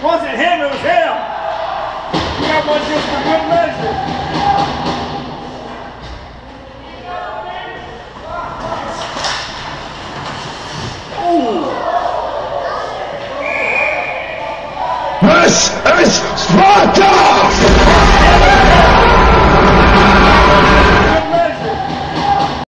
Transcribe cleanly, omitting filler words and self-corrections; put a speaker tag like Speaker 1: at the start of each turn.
Speaker 1: Wasn't him, it was him. You got one just for good measure. Ooh.
Speaker 2: This is Sparta!